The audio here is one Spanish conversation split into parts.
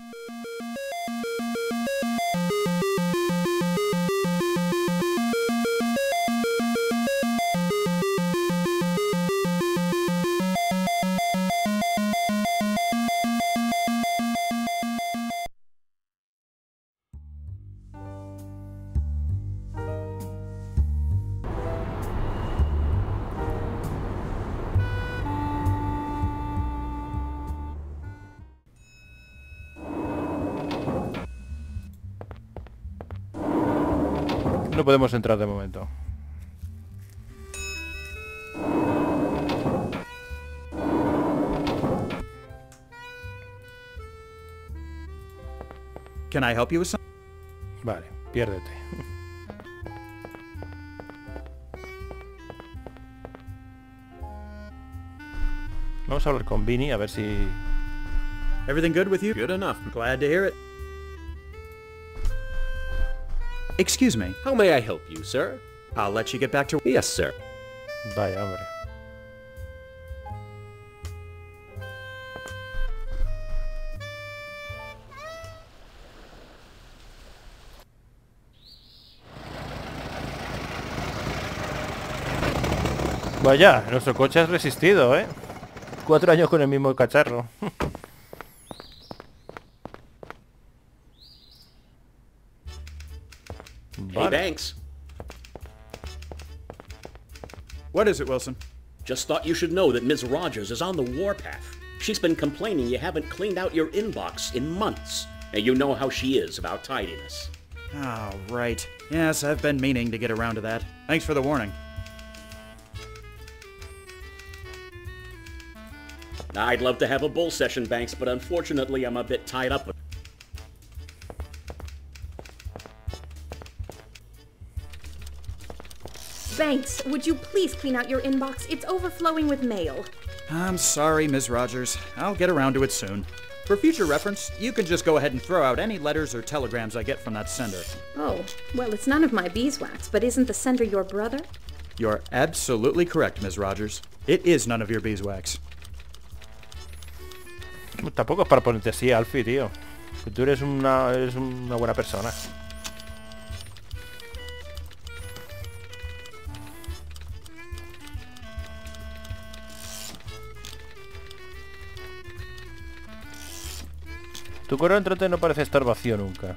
No podemos entrar de momento. Can I help you with something? Vale, piérdete. Vamos a hablar con Vinny a ver si... Everything good with you? Good enough. Glad to hear it. Excuse me. How may I help you, sir? I'll let you get back to... Yes, sir. Vaya, hombre. Vaya, nuestro coche ha resistido, ¿eh? 4 años con el mismo cacharro. Hey, Banks. What is it, Wilson? Just thought you should know that Ms. Rogers is on the warpath. She's been complaining you haven't cleaned out your inbox in months. And you know how she is about tidiness. Oh, right. Yes, I've been meaning to get around to that. Thanks for the warning. I'd love to have a bull session, Banks, but unfortunately I'm a bit tied up with... Banks, would you please clean out your inbox? It's overflowing with mail. I'm sorry, Ms. Rogers. I'll get around to it soon. For future reference, you can just go ahead and throw out any letters or telegrams I get from that sender. Oh, well, it's none of my beeswax, but isn't the sender your brother? You're absolutely correct, Ms. Rogers. It is none of your beeswax. Tampoco es para ponerte así, Alfie, tío. Que tú eres una buena persona. Tu correo entrante no parece estar vacío nunca.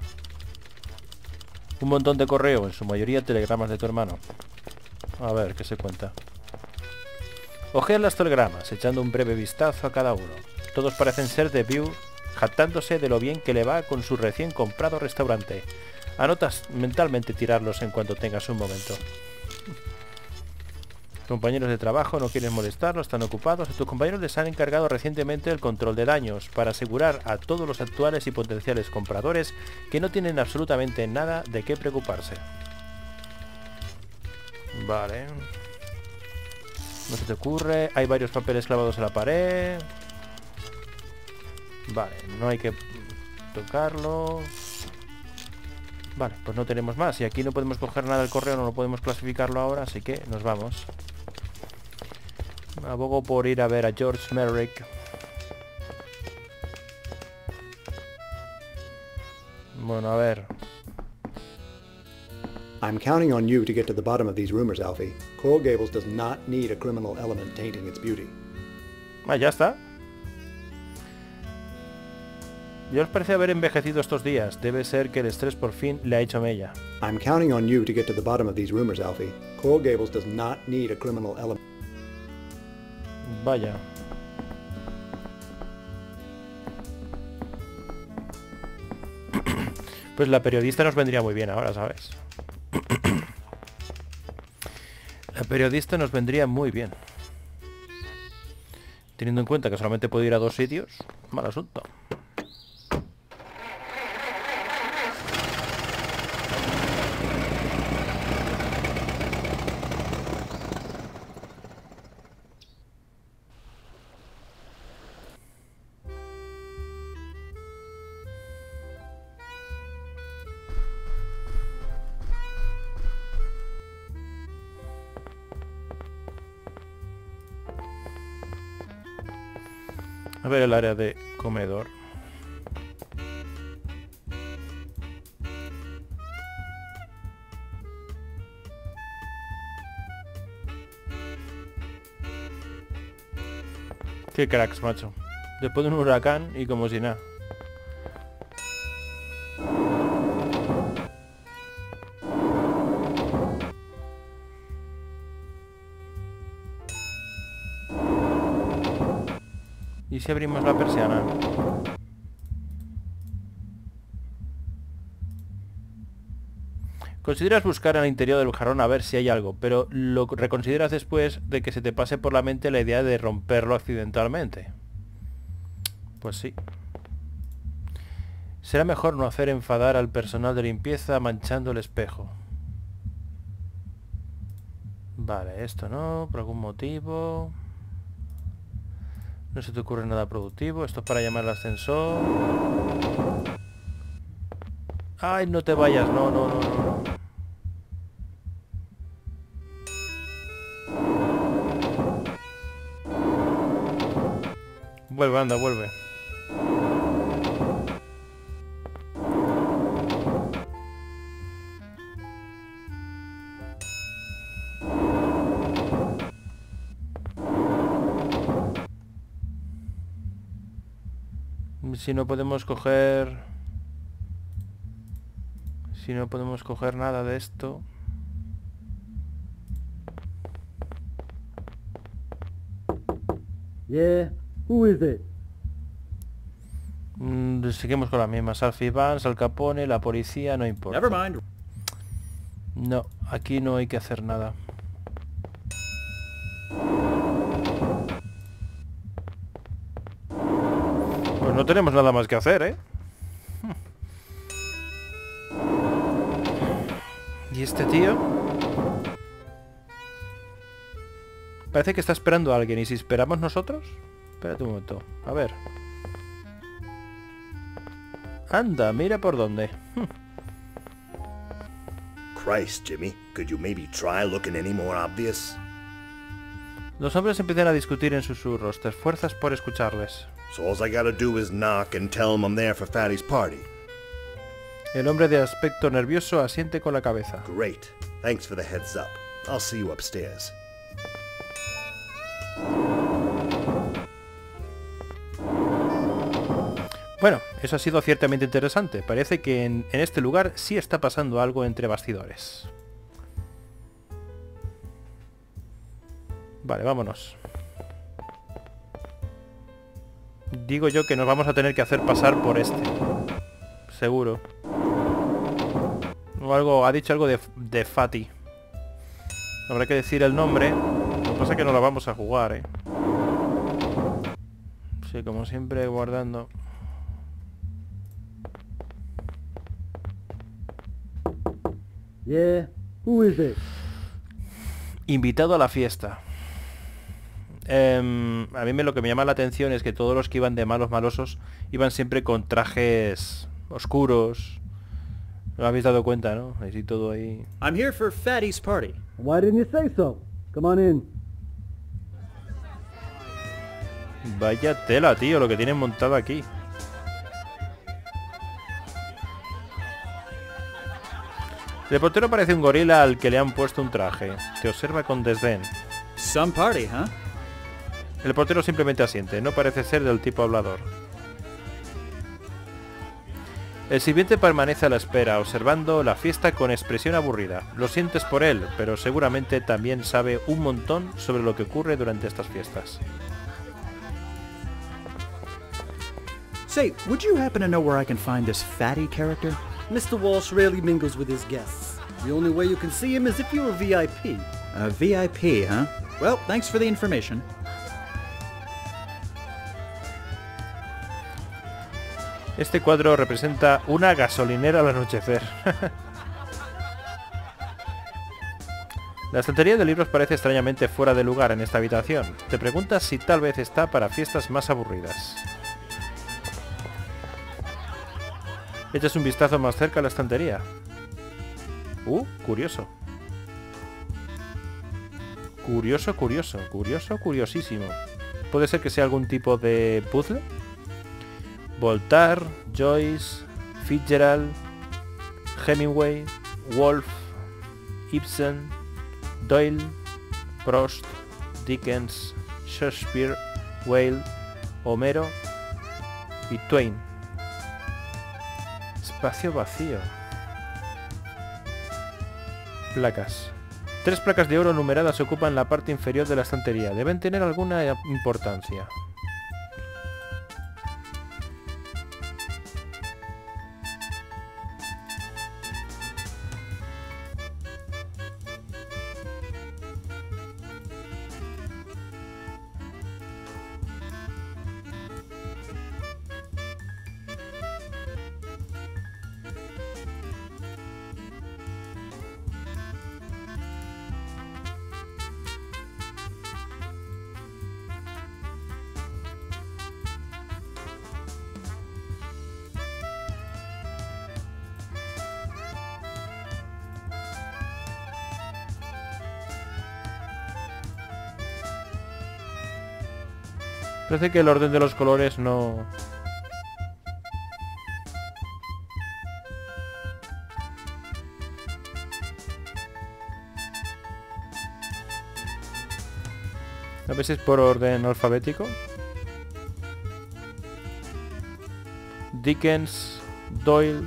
Un montón de correo, en su mayoría telegramas de tu hermano. A ver, ¿qué se cuenta? Ojean las telegramas, echando un breve vistazo a cada uno. Todos parecen ser de View, jactándose de lo bien que le va con su recién comprado restaurante. Anotas mentalmente tirarlos en cuanto tengas un momento. Compañeros de trabajo no quieren molestarlos, están ocupados. A tus compañeros les han encargado recientemente el control de daños para asegurar a todos los actuales y potenciales compradores que no tienen absolutamente nada de qué preocuparse. Vale. No se te ocurre. Hay varios papeles clavados en la pared. Vale, no hay que tocarlo. Vale, pues no tenemos más. Y aquí no podemos coger nada del correo, no lo podemos clasificarlo ahora, así que nos vamos. Abogo por ir a ver a George Merrick. Bueno, a ver. I'm counting on you to get to the bottom of these rumors, Alfie. Coral Gables does not need a criminal element tainting its beauty. Ah, ya está. Ya os parece haber envejecido estos días. Debe ser que el estrés por fin le ha hecho mella. I'm counting on you to get to the bottom of these rumors, Alfie. Coral Gables does not need a criminal element. Vaya. Pues la periodista nos vendría muy bien ahora, ¿sabes? La periodista nos vendría muy bien. Teniendo en cuenta que solamente puedo ir a 2 sitios, mal asunto. A ver el área de comedor. Qué cracks, macho. Después de un huracán y como si nada. ¿Y si abrimos la persiana? Consideras buscar en el interior del jarrón a ver si hay algo, pero lo reconsideras después de que se te pase por la mente la idea de romperlo accidentalmente. Pues sí. Será mejor no hacer enfadar al personal de limpieza manchando el espejo. Vale, esto no, por algún motivo. No se te ocurre nada productivo. Esto es para llamar al ascensor. ¡Ay, no te vayas! No, no, no, no. Vuelve, anda, vuelve. Si no podemos coger... Si no podemos coger nada de esto... Yeah, who is it? Seguimos con las mismas. Alfie Vance, Al Capone, la policía, no importa. Never mind. No, aquí no hay que hacer nada. Pues no tenemos nada más que hacer, ¿eh? ¿Y este tío? Parece que está esperando a alguien. ¿Y si esperamos nosotros? Espérate un momento. A ver. Anda, mira por dónde. Christ, Jimmy, could you maybe try looking any more obvious? Los hombres empiezan a discutir en susurros. Te esfuerzas por escucharles. So all I gotta do is knock and tell him I'm there for Fatty's party. El hombre de aspecto nervioso asiente con la cabeza. Great. Thanks for the heads up. I'll see you upstairs. Bueno, eso ha sido ciertamente interesante. Parece que en este lugar sí está pasando algo entre bastidores. Vale, vámonos. Digo yo que nos vamos a tener que hacer pasar por este. Seguro. O algo, ha dicho algo de Fatty. Habrá que decir el nombre. Lo que pasa es que no lo vamos a jugar, ¿eh? Sí, como siempre, guardando. Yeah, who is it? Invitado a la fiesta. A mí lo que me llama la atención es que todos los que iban de malosos iban siempre con trajes oscuros. ¿No habéis dado cuenta, no? Así todo ahí. I'm here for Fatty's party. Why didn't you say so? Come on in. Vaya tela, tío, lo que tienen montado aquí. El portero parece un gorila al que le han puesto un traje. Te observa con desdén. Some party, huh? El portero simplemente asiente. No parece ser del tipo hablador. El sirviente permanece a la espera, observando la fiesta con expresión aburrida. Lo sientes por él, pero seguramente también sabe un montón sobre lo que ocurre durante estas fiestas. Say, would you happen to know where I can find this Fatty character? Mr. Walsh rarely mingles with his guests. The only way you can see him is if you're a VIP. A VIP, huh? Well, thanks for the information. Este cuadro representa una gasolinera al anochecer. La estantería de libros parece extrañamente fuera de lugar en esta habitación. Te preguntas si tal vez está para fiestas más aburridas. Echas un vistazo más cerca a la estantería. Curioso. Curioso, curioso. Curioso, curiosísimo. ¿Puede ser que sea algún tipo de puzzle? Voltaire, Joyce, Fitzgerald, Hemingway, Woolf, Ibsen, Doyle, Proust, Dickens, Shakespeare, Wilde, Homero y Twain. Espacio vacío. Placas. 3 placas de oro numeradas ocupan la parte inferior de la estantería. Deben tener alguna importancia. Parece que el orden de los colores no... A veces por orden alfabético. Dickens, Doyle...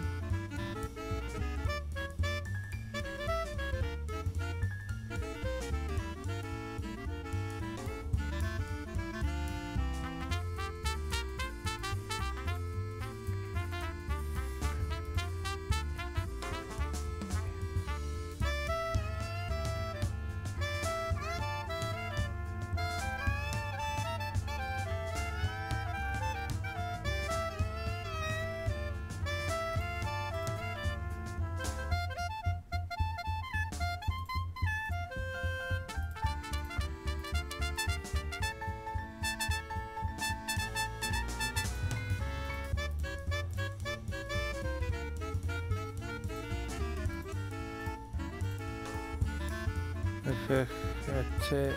F, H,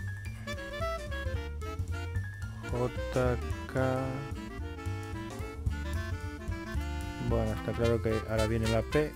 J, K... Bueno, está claro que ahora viene la P.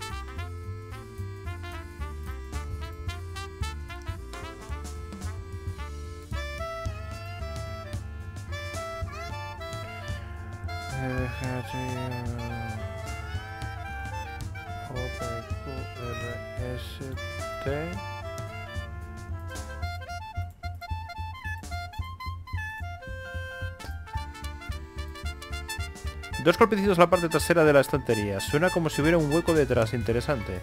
Dos golpecitos a la parte trasera de la estantería. Suena como si hubiera un hueco detrás. Interesante.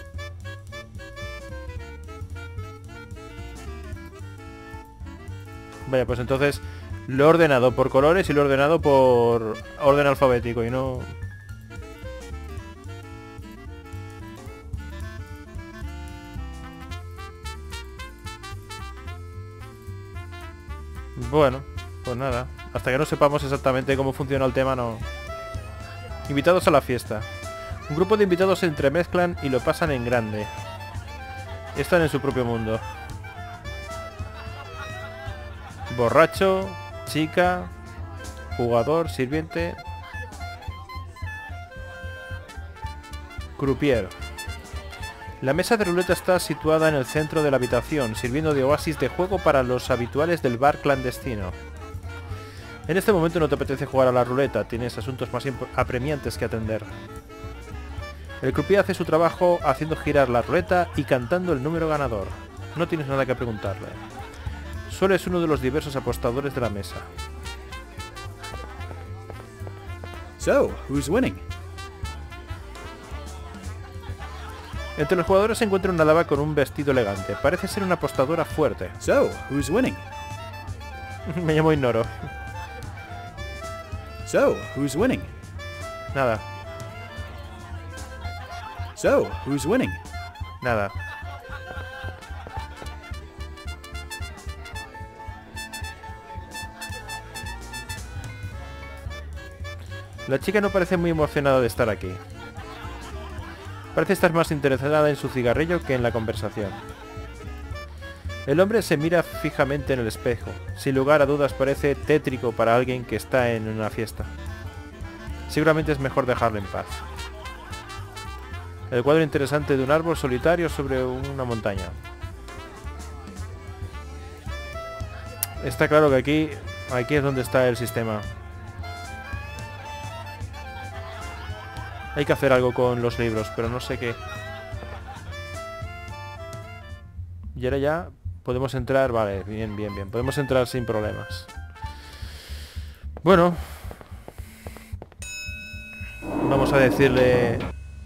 Vaya, pues entonces lo he ordenado por colores y lo he ordenado por orden alfabético y no... Bueno, pues nada. Hasta que no sepamos exactamente cómo funciona el tema, no... Invitados a la fiesta. Un grupo de invitados se entremezclan y lo pasan en grande. Están en su propio mundo. Borracho, chica, jugador, sirviente, croupier. La mesa de ruleta está situada en el centro de la habitación, sirviendo de oasis de juego para los habituales del bar clandestino. En este momento no te apetece jugar a la ruleta, tienes asuntos más apremiantes que atender. El croupier hace su trabajo haciendo girar la ruleta y cantando el número ganador. No tienes nada que preguntarle. Solo es uno de los diversos apostadores de la mesa. So, who's winning? Entre los jugadores se encuentra una dama con un vestido elegante. Parece ser una apostadora fuerte. So, who's winning? Me llamo Ignoro. So, who's winning? Nada. So, who's winning? Nada. La chica no parece muy emocionada de estar aquí. Parece estar más interesada en su cigarrillo que en la conversación. El hombre se mira fijamente en el espejo. Sin lugar a dudas parece tétrico para alguien que está en una fiesta. Seguramente es mejor dejarlo en paz. El cuadro interesante de un árbol solitario sobre una montaña. Está claro que aquí Aquí es donde está el sistema. Hay que hacer algo con los libros, pero no sé qué. Y ahora ya podemos entrar. Vale, bien, bien, bien. Podemos entrar sin problemas. Bueno. Vamos a decirle...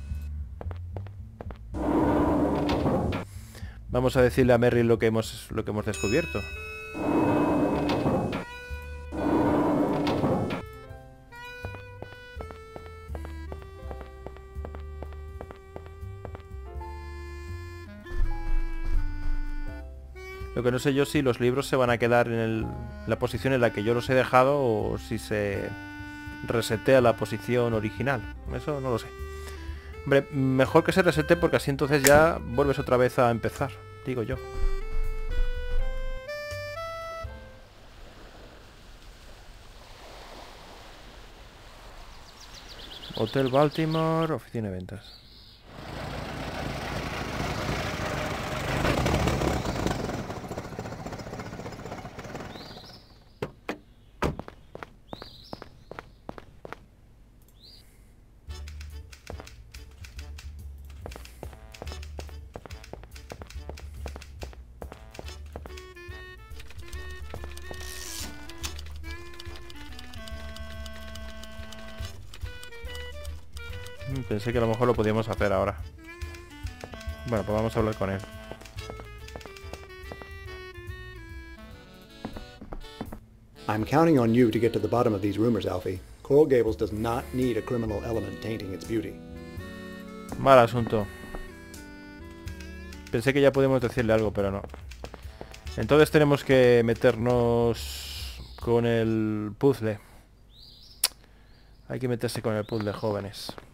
Vamos a decirle a Merrill lo que hemos descubierto. Lo que no sé yo si los libros se van a quedar en la posición en la que yo los he dejado o si se resetea la posición original. Eso no lo sé. Hombre, mejor que se resete porque así entonces ya vuelves otra vez a empezar, digo yo. Hotel Baltimore, oficina de ventas. Pensé que a lo mejor lo podíamos hacer ahora. Bueno, pues vamos a hablar con él. I'm counting on you to get to the bottom of these rumors, Alfie. Coral Gables does not need a criminal element tainting its beauty. Mal asunto. Pensé que ya podíamos decirle algo, pero no. Entonces tenemos que meternos con el puzzle. Hay que meterse con el puzzle, jóvenes.